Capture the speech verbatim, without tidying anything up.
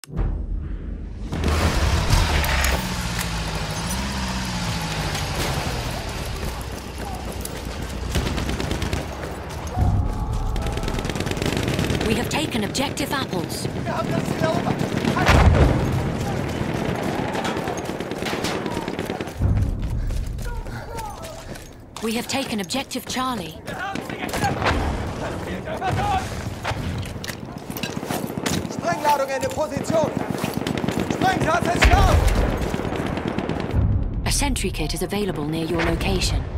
We have taken objective apples. Wir haben das Ziel erobert. We have taken objective Charlie. Sprengladung in der Position. Sprengkraft ist Start. A sentry kit is available near your location.